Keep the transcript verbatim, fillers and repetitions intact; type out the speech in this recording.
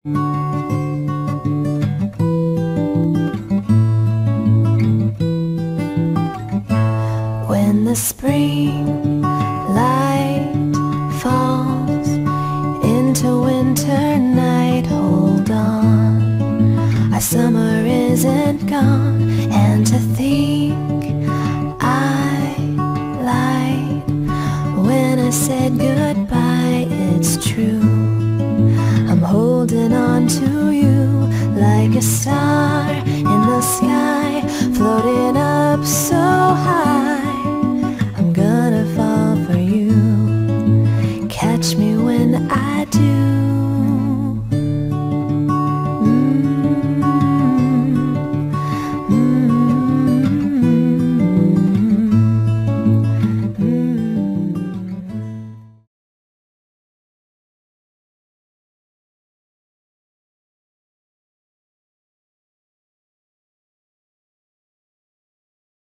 When the spring light falls into winter night, hold on, our summer isn't gone. And to think I lied when I said goodbye, it's true. I'm holding on to you like a star in the sky, floating up so high.